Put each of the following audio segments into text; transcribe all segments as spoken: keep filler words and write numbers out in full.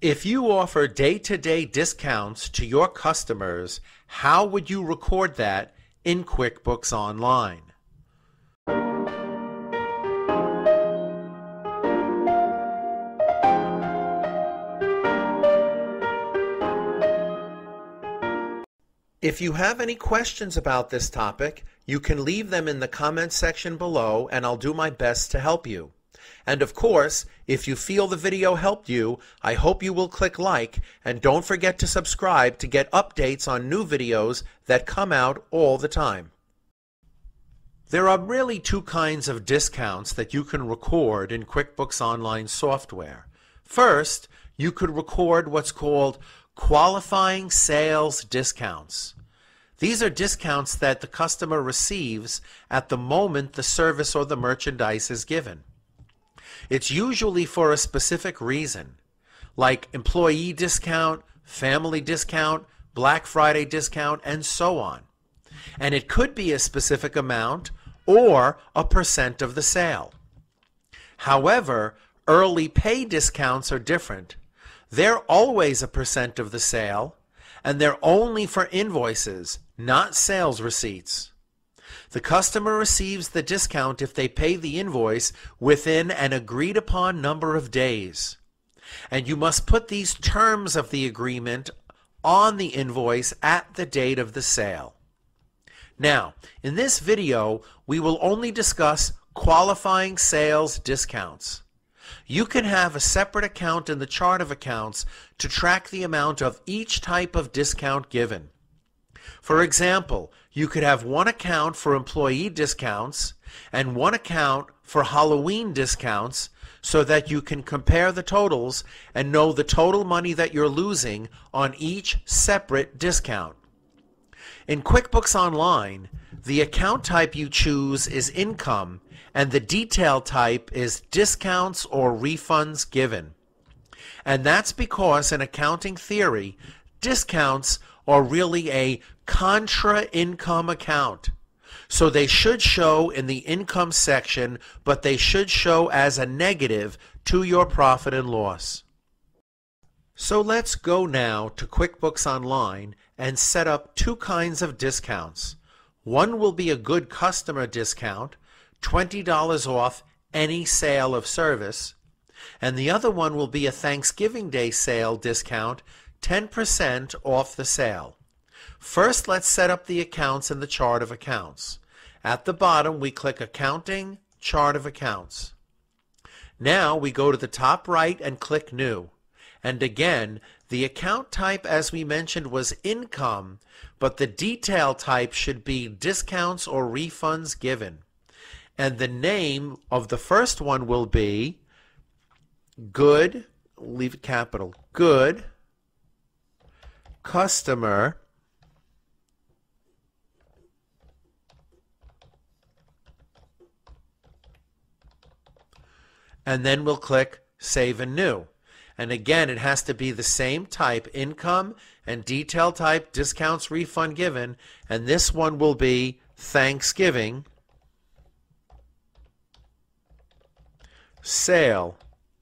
If you offer day-to-day discounts to your customers, how would you record that in QuickBooks Online? If you have any questions about this topic, you can leave them in the comments section below and I'll do my best to help you. And of course, if you feel the video helped you, I hope you will click like and don't forget to subscribe to get updates on new videos that come out all the time. There are really two kinds of discounts that you can record in QuickBooks Online software. First, you could record what's called qualifying sales discounts. These are discounts that the customer receives at the moment the service or the merchandise is given. It's usually for a specific reason, like employee discount, family discount, Black Friday discount, and so on. And it could be a specific amount or a percent of the sale. However, early pay discounts are different. They're always a percent of the sale, and they're only for invoices, not sales receipts. The customer receives the discount if they pay the invoice within an agreed upon number of days. And you must put these terms of the agreement on the invoice at the date of the sale. Now, in this video, we will only discuss qualifying sales discounts. You can have a separate account in the chart of accounts to track the amount of each type of discount given. For example, you could have one account for employee discounts and one account for Halloween discounts so that you can compare the totals and know the total money that you're losing on each separate discount. In QuickBooks Online, the account type you choose is income and the detail type is discounts or refunds given. And that's because in accounting theory, discounts are really a contra-income account. So they should show in the income section, but they should show as a negative to your profit and loss. So let's go now to QuickBooks Online and set up two kinds of discounts. One will be a good customer discount, twenty dollars off any sale of service, and the other one will be a Thanksgiving Day sale discount, ten percent off the sale. First, let's set up the accounts in the chart of accounts. At the bottom, we click Accounting, Chart of Accounts. Now we go to the top right and click New. And again, the account type, as we mentioned, was income, but the detail type should be discounts or refunds given. And the name of the first one will be Good, leave it capital, Good Customer and then we'll click Save and New. And again, it has to be the same type, income and detail type, discounts, refund given, and this one will be Thanksgiving Sale.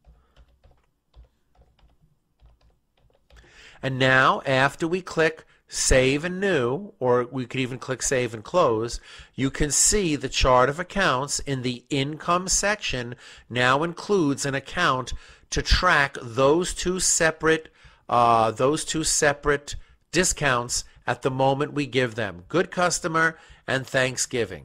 And now, after we click Save and New, or we could even click Save and Close, you can see the chart of accounts in the income section now includes an account to track those two separate uh, those two separate discounts at the moment we give them, Good Customer and Thanksgiving.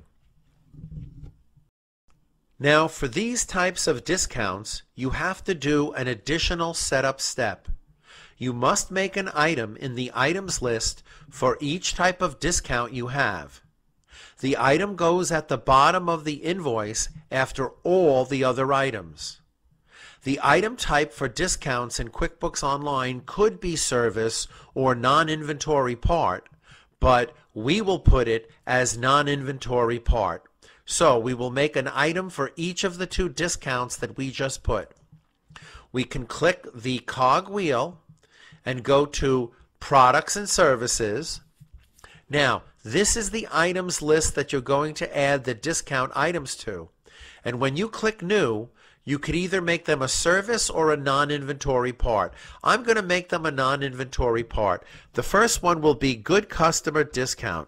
Now, for these types of discounts, you have to do an additional setup step. You must make an item in the items list for each type of discount you have. The item goes at the bottom of the invoice after all the other items. The item type for discounts in QuickBooks Online could be service or non-inventory part, but we will put it as non-inventory part. So we will make an item for each of the two discounts that we just put. We can click the cog wheel and go to Products and Services. Now, this is the items list that you're going to add the discount items to. And when you click New, You could either make them a service or a non-inventory part. I'm going to make them a non-inventory part. The first one will be good customer discount.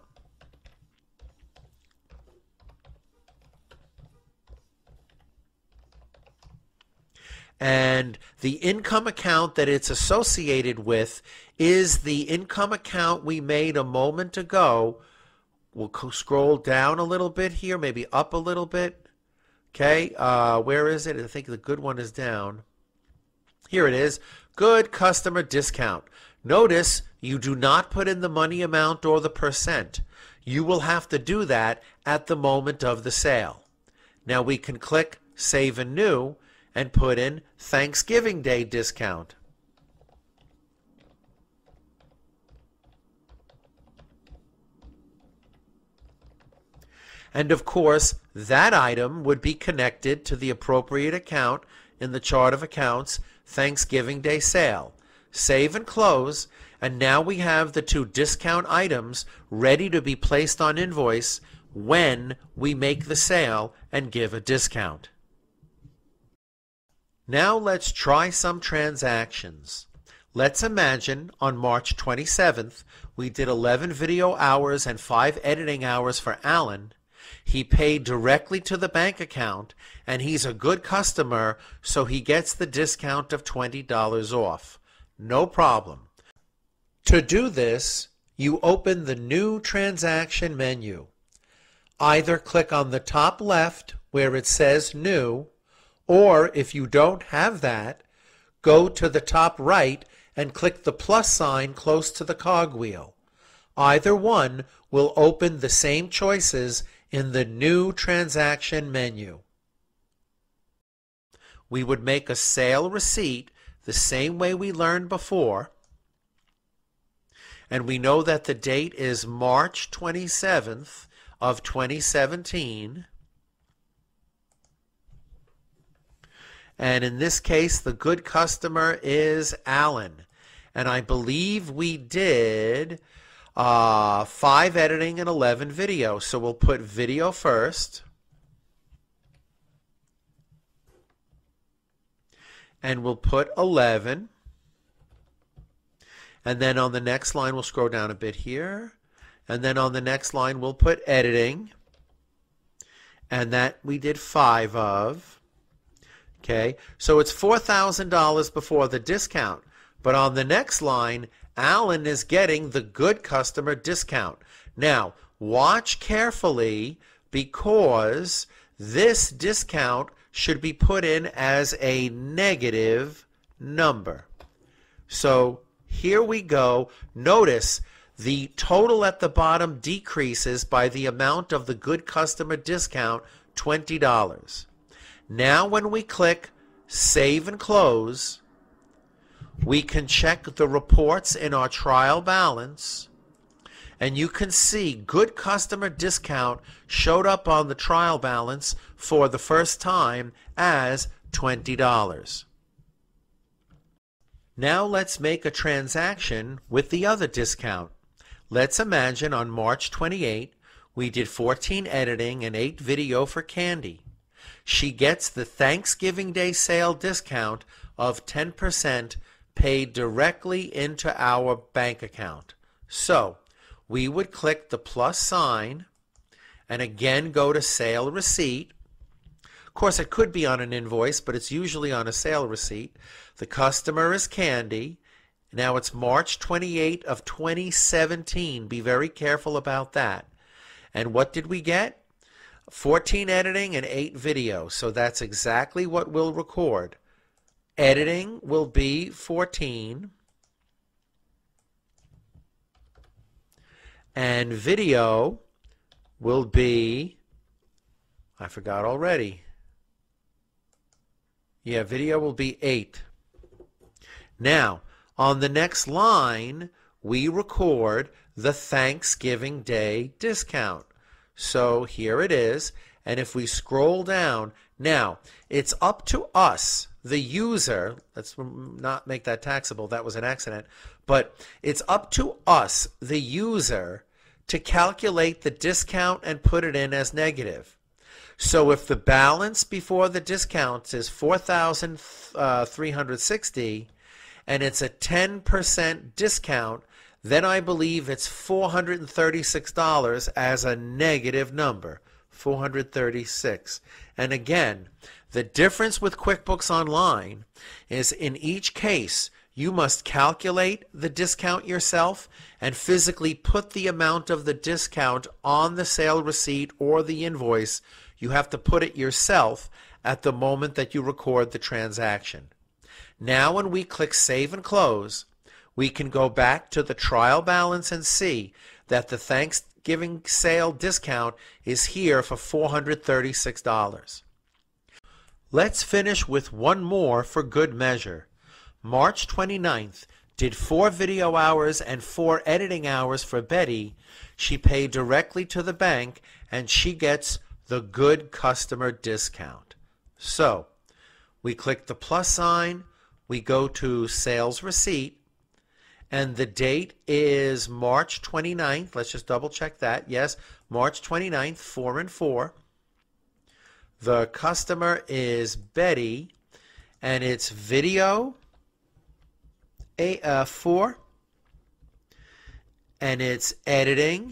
And the income account that it's associated with is the income account we made a moment ago. We'll scroll down a little bit here, maybe up a little bit. Okay, uh, where is it? I think the good one is down. Here it is, good customer discount. Notice you do not put in the money amount or the percent. You will have to do that at the moment of the sale. Now we can click Save and New and put in Thanksgiving Day discount. And of course, that item would be connected to the appropriate account in the chart of accounts, Thanksgiving Day sale. Save and close, and now we have the two discount items ready to be placed on invoice when we make the sale and give a discount. Now let's try some transactions. Let's imagine on March twenty-seventh, we did eleven video hours and five editing hours for Alan. He paid directly to the bank account, and he's a good customer, so he gets the discount of twenty dollars off. No problem. To do this, you open the New Transaction menu. Either click on the top left where it says New, or if you don't have that, go to the top right and click the plus sign close to the cogwheel. Either one will open the same choices in the New Transaction menu. We would make a sale receipt the same way we learned before, and we know that the date is March twenty-seventh of twenty seventeen, and in this case the good customer is Alan, and I believe we did Uh, five editing and eleven video. So we'll put video first. And we'll put eleven. And then on the next line, we'll scroll down a bit here. And then on the next line, we'll put editing. And that we did five of. Okay, so it's four thousand dollars before the discount. But on the next line, Alan is getting the good customer discount. Now, watch carefully because this discount should be put in as a negative number. So here we go. Notice the total at the bottom decreases by the amount of the good customer discount, twenty dollars. Now when we click Save and Close, we can check the reports in our trial balance, and you can see good customer discount showed up on the trial balance for the first time as twenty dollars. Now let's make a transaction with the other discount. Let's imagine on March twenty-eighth we did fourteen editing and eight video for Candy. She gets the Thanksgiving Day sale discount of ten percent paid directly into our bank account. So we would click the plus sign and again go to sale receipt. Of course, it could be on an invoice, but it's usually on a sale receipt. The customer is Candy. Now it's March twenty-eighth of twenty seventeen. Be very careful about that. And what did we get? fourteen editing and eight video. So that's exactly what we'll record. Editing will be fourteen, and video will be, I forgot already. Yeah, video will be eight. Now, on the next line, we record the Thanksgiving Day discount. So here it is, and if we scroll down, now it's up to us, the user, let's not make that taxable, that was an accident, but it's up to us, the user, to calculate the discount and put it in as negative. So if the balance before the discounts is four thousand three hundred sixty dollars and it's a ten percent discount, then I believe it's four hundred thirty-six dollars as a negative number, four hundred thirty-six dollars. And again, the difference with QuickBooks Online is in each case, you must calculate the discount yourself and physically put the amount of the discount on the sale receipt or the invoice. You have to put it yourself at the moment that you record the transaction. Now when we click Save and Close, we can go back to the trial balance and see that the Thanksgiving sale discount is here for four hundred thirty-six dollars. Let's finish with one more for good measure. March twenty-ninth did four video hours and four editing hours for Betty. She paid directly to the bank and she gets the good customer discount. So we click the plus sign, we go to sales receipt, and the date is March twenty-ninth. Let's just double check that. Yes, March twenty-ninth, four and four. The customer is Betty, and it's video a, uh, four, and it's editing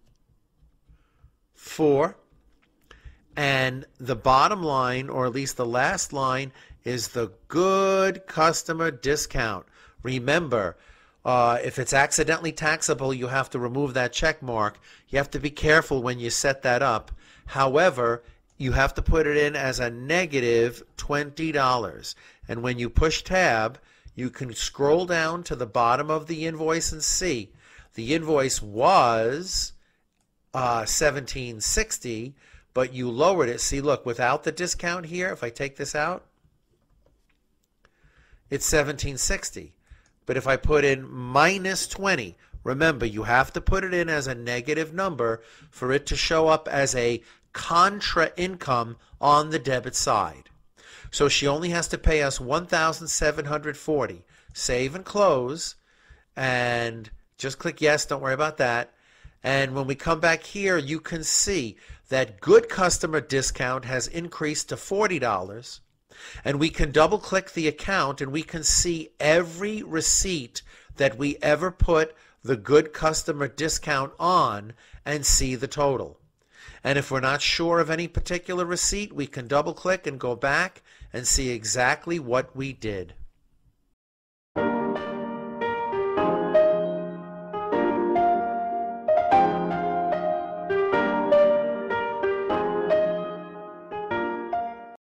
four, and the bottom line, or at least the last line, is the good customer discount. Remember, uh, if it's accidentally taxable, you have to remove that check mark. You have to be careful when you set that up. However, you have to put it in as a negative twenty dollars. And when you push tab, you can scroll down to the bottom of the invoice and see the invoice was uh, seventeen sixty, but you lowered it. See, look, without the discount here, if I take this out, it's seventeen sixty. But if I put in minus twenty, remember, you have to put it in as a negative number for it to show up as a contra income on the debit side. So she only has to pay us one thousand seven hundred forty dollars. Save and close, and just click yes, don't worry about that. And when we come back here, you can see that good customer discount has increased to forty dollars. And we can double click the account and we can see every receipt that we ever put the good customer discount on and see the total. And if we're not sure of any particular receipt, we can double click and go back and see exactly what we did.